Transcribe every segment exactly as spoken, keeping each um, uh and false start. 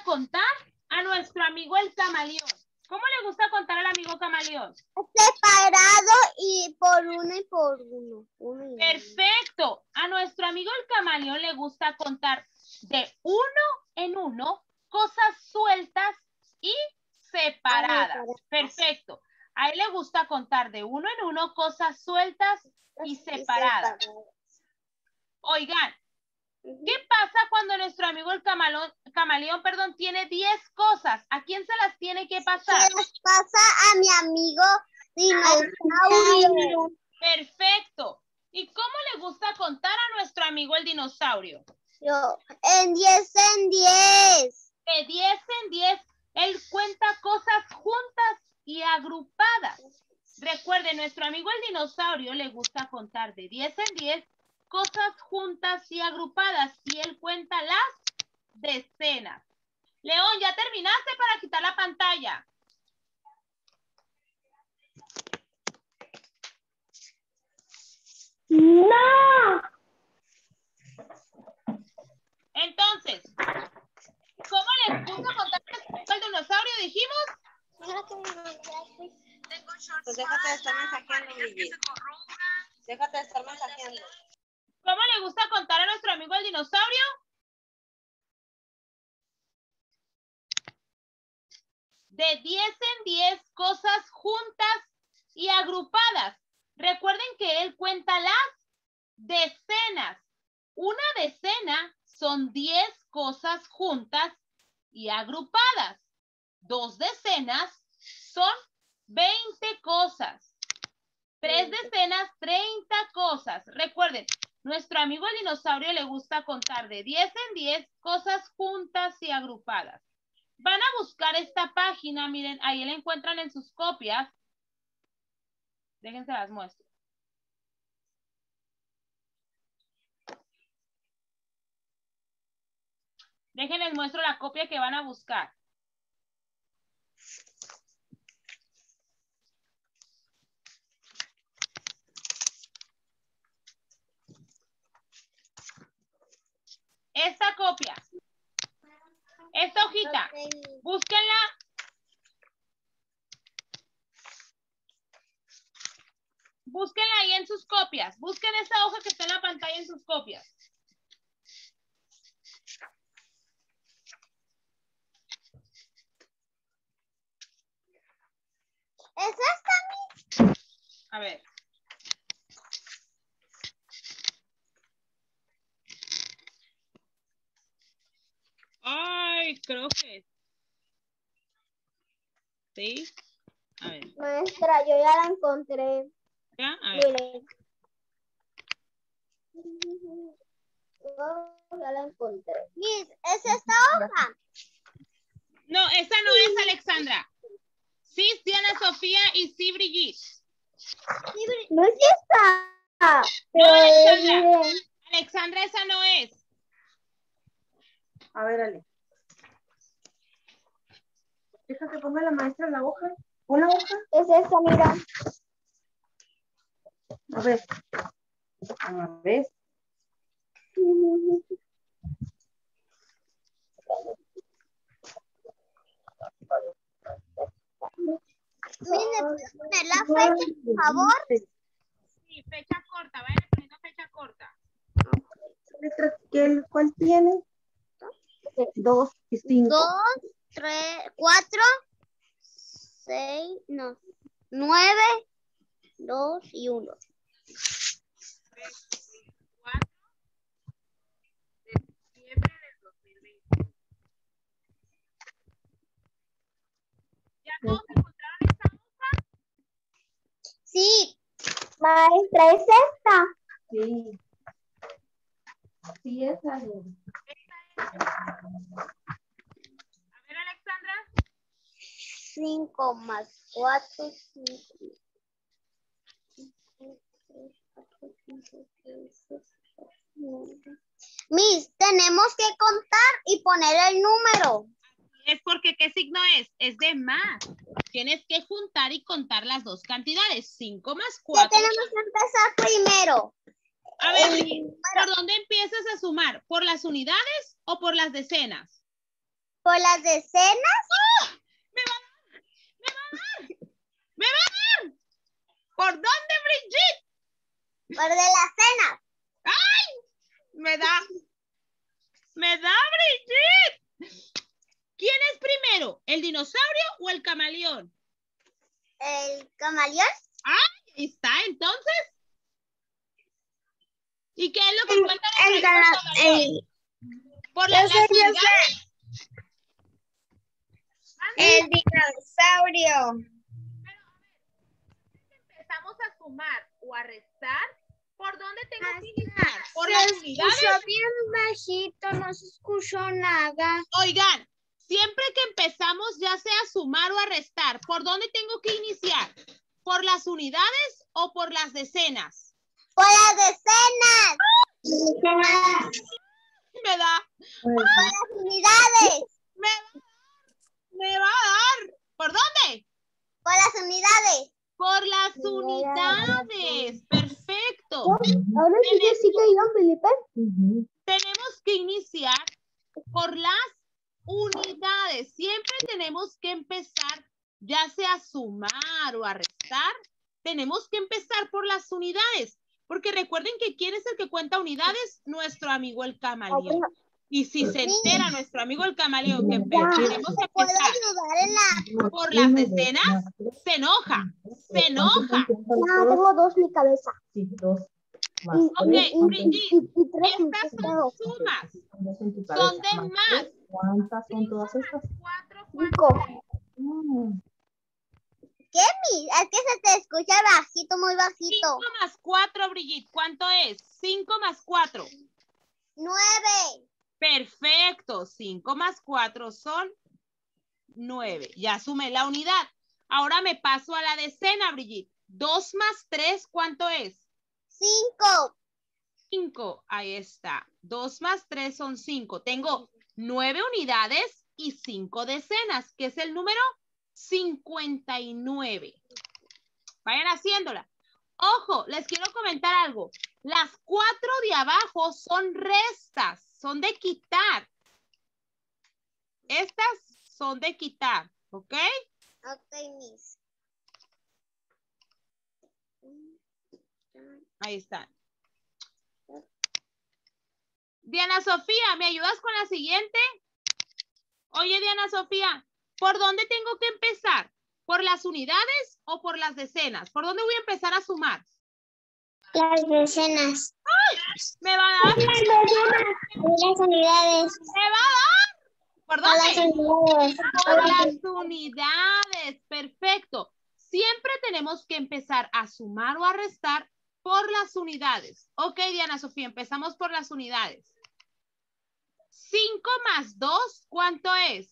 contar a nuestro amigo el camaleón? ¿Cómo le gusta contar al amigo camaleón? Separado y por uno y por uno. uno y Perfecto. A nuestro amigo el camaleón le gusta contar de uno en uno cosas sueltas y separadas. Perfecto. A él le gusta contar de uno en uno cosas sueltas y separadas. Oigan, ¿qué pasa cuando nuestro amigo el camaleón, camaleón perdón, tiene diez cosas? ¿A quién se las tiene que pasar? Se las pasa a mi amigo dinosaurio. Perfecto. ¿Y cómo le gusta contar a nuestro amigo el dinosaurio? Yo, en diez en diez. De diez en diez, él cuenta cosas juntas y agrupadas. Recuerde, nuestro amigo el dinosaurio le gusta contar de diez en diez cosas juntas y agrupadas y él cuenta las decenas. León, ¿ya terminaste para quitar la pantalla? No. Entonces, ¿cómo les gusta contar al dinosaurio? Dijimos. Pues déjate de estar mensajeando, Gigi. Déjate de estar mensajeando. ¿Cómo le gusta contar a nuestro amigo el dinosaurio? De diez en diez cosas juntas y agrupadas. Recuerden que él cuenta las decenas. Una decena son diez cosas juntas y agrupadas. Dos decenas son veinte cosas. Tres decenas, treinta cosas. Recuerden, nuestro amigo el dinosaurio le gusta contar de diez en diez cosas juntas y agrupadas. Van a buscar esta página, miren, ahí la encuentran en sus copias. Déjense las muestro. Déjenles muestro la copia que van a buscar. Esta copia. Esta hojita. Búsquenla. Búsquenla ahí en sus copias. Busquen esa hoja que está en la pantalla en sus copias. ¿Es esta? A ver. Ay, creo que sí. A ver. Maestra, yo ya la encontré. ¿Ya? A ver. Miren. Yo ya la encontré. Miss, ¿es esta hoja? No, esa no es, Alexandra. Sí, Diana Sofía y sí, Brigitte. No es esta. No, Alexandra. Alexandra, esa no es. A ver, Ale. Deja que ponga la maestra la hoja. ¿Pon la hoja? Es esta, mira. A ver. A ver. Mire, ¿puedes poner la fecha, por favor? Sí, fecha corta. Vayan poniendo fecha corta. ¿Letra qué, cuál tiene? Dos y cinco. Dos, tres, cuatro, seis, no, nueve, dos y uno. veinticuatro de diciembre del dos mil veintiuno. ¿Ya todos encontraron esta hoja? Sí. Maestra, ¿es esta? Sí. Sí, esa es. A ver, Alexandra. Cinco más cuatro, cinco. Miss, tenemos que contar y poner el número. Es porque, ¿qué signo es? Es de más. Tienes que juntar y contar las dos cantidades. cinco más ¿Qué cuatro. tenemos que empezar primero? A ver, El- ¿por dónde empiezas a sumar? ¿Por las unidades o por las decenas? por las decenas. ¡Oh! ¡Me va a dar! ¡Me va a dar! ¡Me va a dar! ¿Por dónde, Brigitte? Por de las cenas. ¡Ay! Me da. Me da, Brigitte. ¿Quién es primero? ¿El dinosaurio o el camaleón? El camaleón. ¡Ay! Ahí está, entonces. ¿Y qué es lo que El, cuenta el, el cana- camaleón? el, Por la, yo sé, las yo unidades. el dinosaurio. Empezamos a sumar o a restar. ¿Por dónde tengo Ah, que iniciar? ¿Por Se las escuchó unidades? bien bajito, no se escuchó nada. Oigan, siempre que empezamos ya sea a sumar o a restar, ¿por dónde tengo que iniciar? ¿Por las unidades o por las decenas? Por las decenas. Me da. Por las unidades. Me va, me va a dar. ¿Por dónde? Por las unidades. Por las unidades. Perfecto. Ahora sí ya sí cayeron, Felipe. Tenemos que iniciar por las unidades. Siempre tenemos que empezar, ya sea a sumar o a restar, tenemos que empezar por las unidades. Porque recuerden que ¿quién es el que cuenta unidades? Nuestro amigo el camaleón. Y si se entera nuestro amigo el camaleón que tenemos que ¿Puedo empezar ayudar en la...? por las decenas, se enoja, se enoja. No, tengo dos en mi cabeza. Sí, dos. Más Ok, tres, Brigitte, Y, y tres en estas son dos. sumas, dos en tu son cabeza, de más más. tres. ¿Cuántas son todas estas? Cuatro, Cinco. Mm, ¿Qué, mi? Es que se te escucha bajito, muy bajito. cinco más cuatro, Brigitte, ¿cuánto es? cinco más cuatro. Nueve. Perfecto, cinco más cuatro son nueve. Ya sumé la unidad. Ahora me paso a la decena, Brigitte. dos más tres, ¿cuánto es? Cinco. cinco. Ahí está. dos más tres son cinco. Tengo nueve unidades y cinco decenas, que es el número cincuenta y nueve. Vayan haciéndola. Ojo, les quiero comentar algo. Las cuatro de abajo son restas, son de quitar. Estas son de quitar, ¿ok? Ok, Miss. Ahí están. Diana Sofía, ¿me ayudas con la siguiente? Oye, Diana Sofía, ¿por dónde tengo que empezar? ¿Por las unidades o por las decenas? ¿Por dónde voy a empezar a sumar? Las decenas. ¡Ay! Me va a dar. Las decenas. Las unidades. Me va a dar. ¿Por Por las dónde? unidades. Por las unidades. Perfecto. Siempre tenemos que empezar a sumar o a restar por las unidades. Ok, Diana Sofía, empezamos por las unidades. cinco más dos, ¿cuánto es?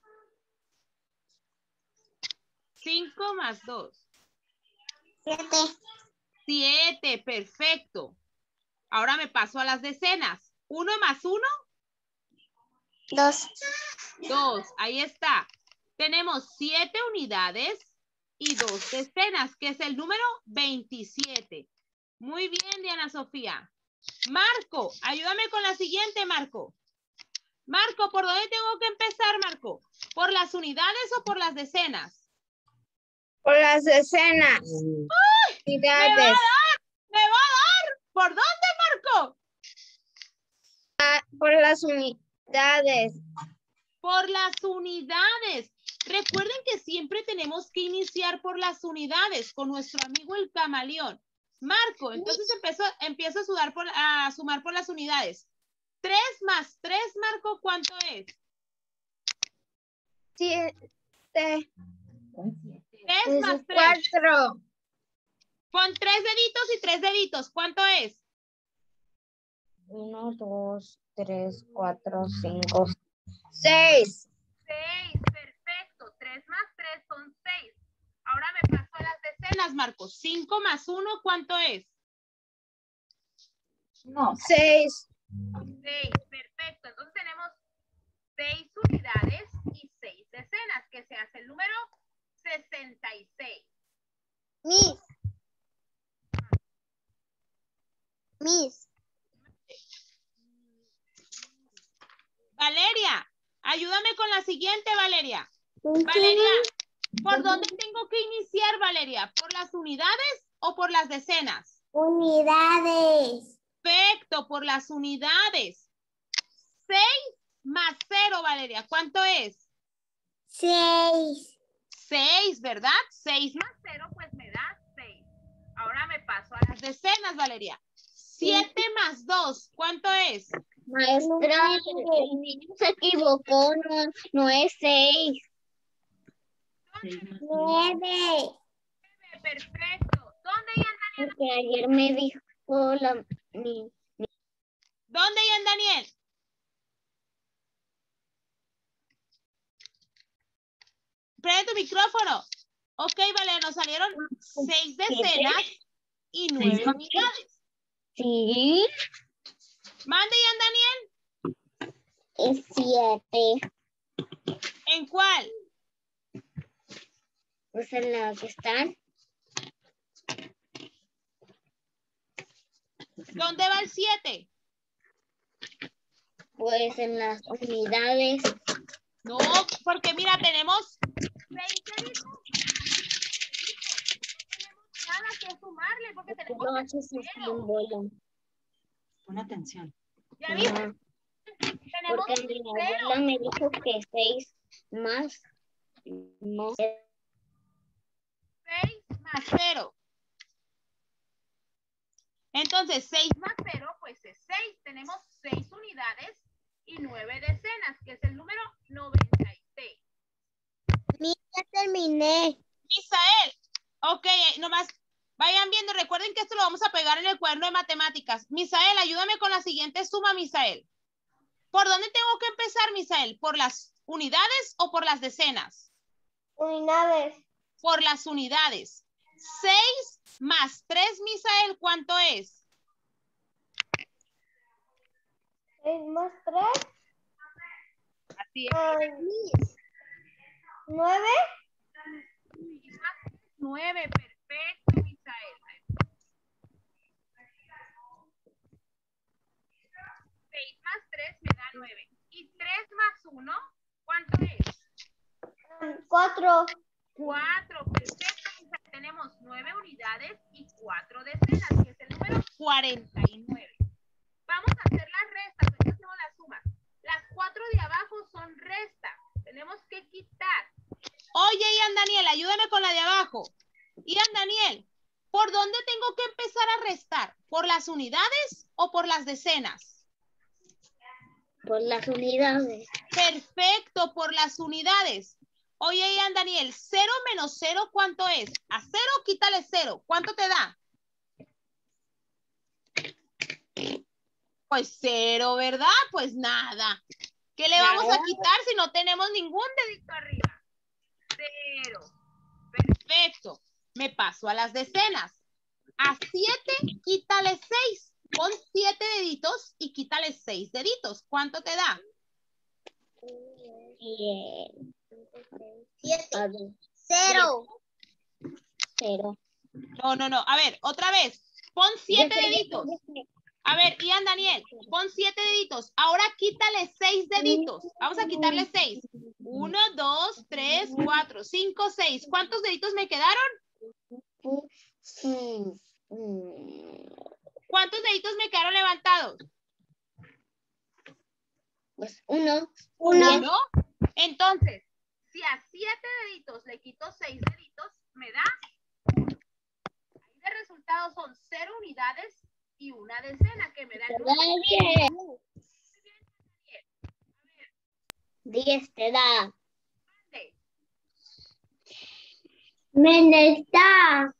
cinco más dos. Siete. siete, perfecto. Ahora me paso a las decenas. uno más uno. Dos. dos, ahí está. Tenemos siete unidades y dos decenas, que es el número veintisiete. Muy bien, Diana Sofía. Marco, ayúdame con la siguiente, Marco. Marco, ¿por dónde tengo que empezar, Marco? ¿Por las unidades o por las decenas? Por las decenas. ¡Ay! ¡Me va a dar! ¡Me va a dar! ¿Por dónde, Marco? Por las unidades. Por las unidades. Recuerden que siempre tenemos que iniciar por las unidades con nuestro amigo el camaleón. Marco, entonces empiezo, empiezo a, sudar por, a sumar por las unidades. tres más tres, Marco, ¿cuánto es? Siete. tres más tres. Cuatro. Con tres deditos y tres deditos, ¿cuánto es? Uno, dos, tres, cuatro, cinco, seis. seis, perfecto. tres más tres son seis. Ahora me paso a las decenas, Marco. cinco más uno, ¿cuánto es? No. Seis. seis, perfecto. Entonces tenemos seis unidades y seis decenas, que se hace el número sesenta y seis. Miss. Miss. Valeria, ayúdame Ayúdame con la siguiente, Valeria. Valeria, ¿por dónde tengo que iniciar, Valeria? ¿Por las unidades o por las decenas? Unidades. Perfecto, por las unidades. seis más cero, Valeria. ¿Cuánto es? Seis. seis, ¿verdad? seis más cero, pues me da seis. Ahora me paso a las decenas, Valeria. siete más dos, ¿cuánto es? Maestra, el niño se equivocó, no, no es seis. Nueve. Perfecto. ¿Dónde y en Daniel? Porque ayer me dijo la... Mi, ¿Dónde y en Daniel? Prende tu micrófono. Ok, Valeria, nos salieron seis decenas y nueve unidades. sí, ¿Mande y en Daniel? es siete. ¿En cuál? Pues en la que están. ¿Dónde va el siete? Pues en las unidades. No, porque mira, tenemos seis deditos. No tenemos nada que sumarle porque tenemos No hace su símbolo. Pon atención. ¿Ya viste? Ajá. Tenemos Porque mi cero. abuela me dijo que seis más no. seis más cero. Entonces, seis más cero, pues es seis. Tenemos seis unidades y nueve decenas, que es el número noventa y seis. Ya terminé. Misael, ok, nomás vayan viendo, recuerden que esto lo vamos a pegar en el cuaderno de matemáticas. Misael, ayúdame con la siguiente suma, Misael. ¿Por dónde tengo que empezar, Misael? ¿Por las unidades o por las decenas? Unidades. Por las unidades. seis más tres, Misael, ¿cuánto es? seis más tres. Así es. nueve. nueve, perfecto, Misael. seis más tres me da nueve. Y tres más uno, ¿cuánto es? cuatro. cuatro, perfecto. Misael. Tenemos nueve unidades y cuatro decenas, que es el número cuarenta y nueve. Vamos a hacer las restas, aquí hacemos las sumas. Las cuatro de abajo son restas. Tenemos que quitar. Oye, Ian Daniel, ayúdame con la de abajo. Ian Daniel, ¿por dónde tengo que empezar a restar? ¿Por las unidades o por las decenas? Por las unidades. Perfecto, por las unidades. Oye, Ian Daniel, cero menos cero, ¿cuánto es? A cero, quítale cero. ¿Cuánto te da? Pues cero, ¿verdad? Pues nada. ¿Qué le vamos a quitar si no tenemos ningún dedito arriba? Cero. Perfecto. Me paso a las decenas. A siete, quítale seis. Pon siete deditos y quítale seis deditos. ¿Cuánto te da? Bien. Siete. Cero. Cero. No, no, no. A ver, otra vez. Pon siete deditos. A ver, Ian Daniel, pon siete deditos. Ahora quítale seis deditos. Vamos a quitarle seis. Uno, dos, tres, cuatro, cinco, seis. ¿Cuántos deditos me quedaron? ¿Cuántos deditos me quedaron levantados? Pues uno. Uno. Entonces, si a siete deditos le quito seis deditos, me da uno. Ahí de resultado son cero unidades y una decena, que me da el número diez. diez te da. Me está.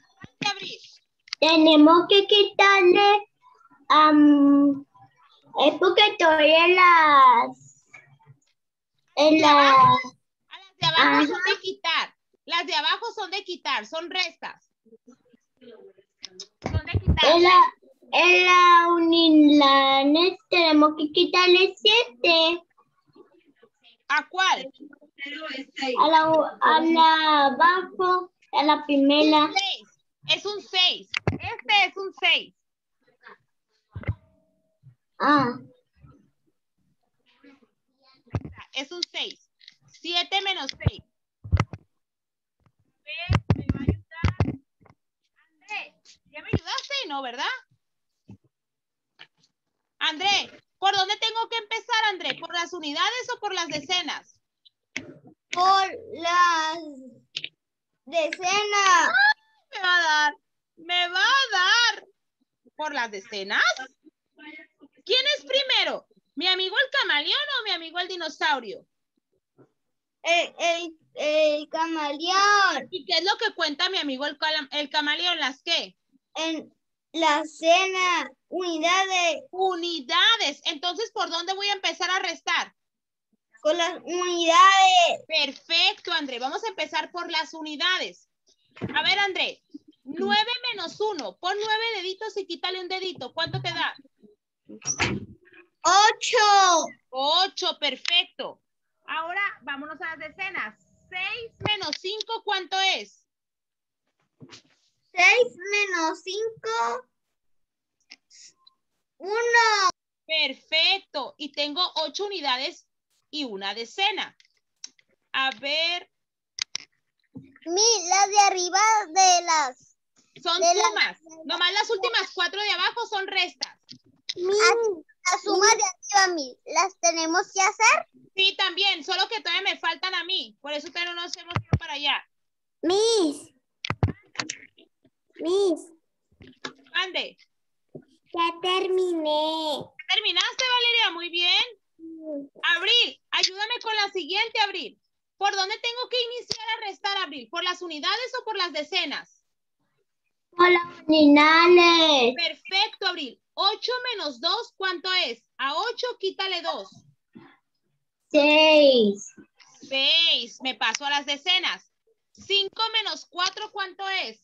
Tenemos que quitarle um, es porque estoy en las en la a las de abajo son de quitar. Las de abajo son de quitar, son restas. Son de quitar. en la en la unidad tenemos que quitarle siete. ¿A cuál? A la a la abajo, a la primera. Un seis. Es un seis. Este es un seis. Ah. Es un seis. siete menos seis. ¿Me va a ayudar? André, ¿ya me ayudaste? No, ¿verdad? André, ¿por dónde tengo que empezar, André? ¿Por las unidades o por las decenas? Por las decenas. Me va a dar. Me va a dar. ¿Por las decenas? ¿Quién es primero? ¿Mi amigo el camaleón o mi amigo el dinosaurio? El, el, el camaleón. ¿Y qué es lo que cuenta mi amigo el, el camaleón? ¿Las qué? En la cena, unidades. Unidades. Entonces, ¿por dónde voy a empezar a restar? Con las unidades. Perfecto, André. Vamos a empezar por las unidades. A ver, André. nueve menos uno. Pon nueve deditos y quítale un dedito. ¿Cuánto te da? Ocho. Ocho, perfecto. Ahora, vámonos a las decenas. seis menos cinco, ¿cuánto es? Seis menos cinco. Uno. Perfecto. Y tengo ocho unidades y una decena. A ver. Mi, la de arriba de las. Son de sumas. La... Nomás las últimas cuatro de abajo son restas. Mi, la suma de arriba, mi, ¿las tenemos que hacer? Sí, también. Solo que todavía me faltan a mí. Por eso todavía no nos hemos ido para allá. Miss. Miss. Ande. Ya terminé. ¿Terminaste, Valeria? Muy bien. Abril, ayúdame con la siguiente, Abril. ¿Por dónde tengo que iniciar a restar, Abril? ¿Por las unidades o por las decenas? Por las unidades. Perfecto, Abril. ocho menos dos, ¿cuánto es? A ocho quítale dos. Seis. seis. Me paso a las decenas. cinco menos cuatro, ¿cuánto es?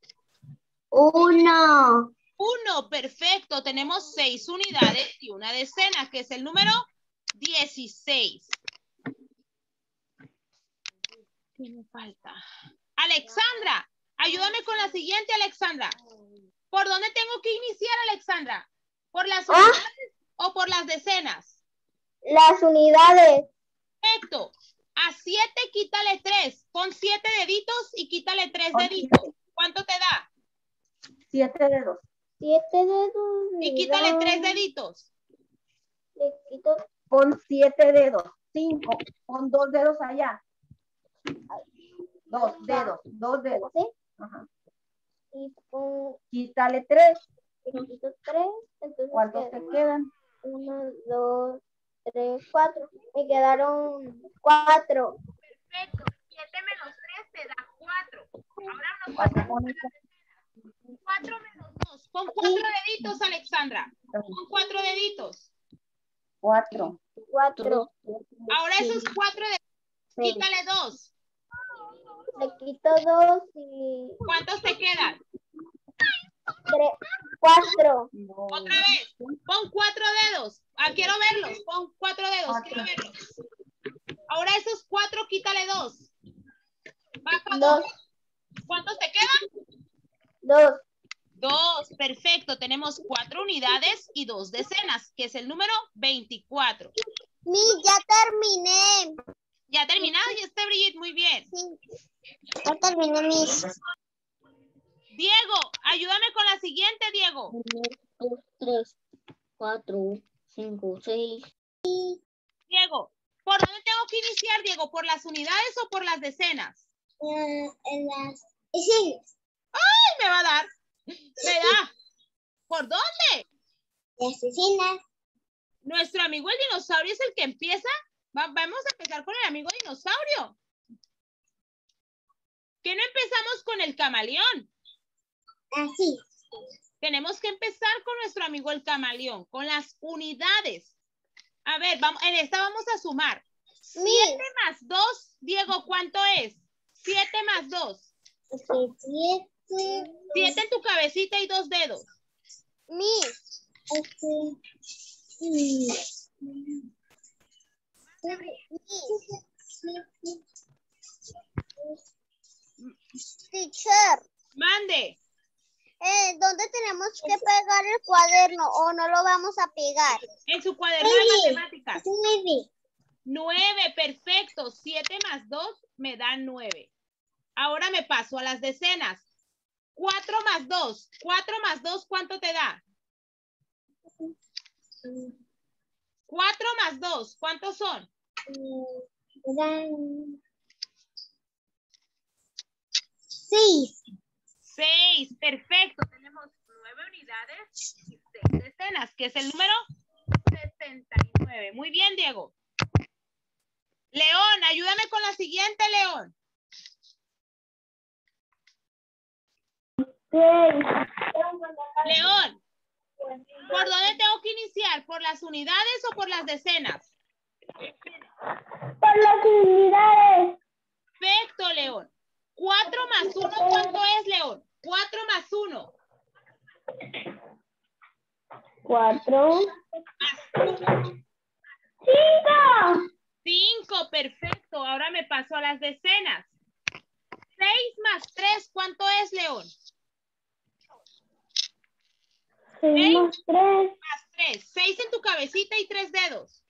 Uno. uno. Perfecto. Tenemos seis unidades y una decena, que es el número dieciséis. ¿Qué me falta? Alexandra, ayúdame con la siguiente, Alexandra. ¿Por dónde tengo que iniciar, Alexandra? ¿Por las unidades o por las decenas? Las unidades. Perfecto. A siete quítale tres. Pon siete deditos y quítale tres deditos. ¿Cuánto te da? Siete dedos. Siete dedos. Y quítale tres deditos. Le quito. Pon siete dedos. Cinco. Pon dos dedos allá. Dos dedos. Dos dedos. ¿Sí? Ajá. Y pon. Quítale tres. Le quito tres. Entonces ¿Cuántos te quedan? Uno, dos, tres, cuatro. Me quedaron cuatro. Perfecto. siete menos tres te da cuatro. Ahora nos ¿Cuánto pasamos pones? a las cuatro menos dos. Pon cuatro deditos, Alexandra. Pon cuatro deditos. Cuatro. Cuatro. Ahora esos cuatro deditos, quítale dos. Le quito dos y ¿Cuántos te quedan? tres, cuatro. Otra vez. Pon cuatro dedos. Ah, quiero verlos. Pon cuatro dedos. Quiero verlos. Ahora esos cuatro, quítale dos. Baja dos. Dos. ¿Cuántos te quedan? Dos. Dos. Perfecto. Tenemos cuatro unidades y dos decenas, que es el número veinticuatro. Mi, ya terminé. ¿Ya terminado? ¿Ya está, Brigitte? Muy bien. Sí. Ya terminé, mis. Diego, ayúdame con la siguiente, Diego. Uno, dos, tres, cuatro, cinco, seis. Diego, ¿por dónde tengo que iniciar, Diego? ¿Por las unidades o por las decenas? Uh, en las decenas. ¡Ay, me va a dar! Me da. ¿Por dónde? Las decenas. Nuestro amigo el dinosaurio es el que empieza. Va, vamos a empezar con el amigo dinosaurio. ¿Qué no empezamos con el camaleón? Así. Tenemos que empezar con nuestro amigo el camaleón, con las unidades. A ver, vamos, en esta vamos a sumar. siete más dos, Diego, ¿cuánto es? siete más dos. siete. siete en tu cabecita y dos dedos. Mis. Este. Teacher, Mande. eh, ¿dónde tenemos que pegar el cuaderno o no lo vamos a pegar? En su cuaderno de matemáticas. nueve, perfecto. siete más dos me da nueve. Ahora me paso a las decenas. cuatro más dos. cuatro más dos, ¿cuánto te da? cuatro más dos, ¿cuántos son? Seis. seis, perfecto. Tenemos nueve unidades y seis decenas, que es el número sesenta y nueve. Muy bien, Diego. León, ayúdame con la siguiente, León. León, ¿por dónde tengo que iniciar? ¿Por las unidades o por las decenas? Por las unidades. Perfecto, León. cuatro más uno, ¿cuánto es, León? cuatro más uno. Cuatro. Cinco. Cinco, perfecto. Ahora me paso a las decenas. Seis más tres, ¿cuánto es, León? Seis más tres. Más tres. Seis en tu cabecita y tres dedos.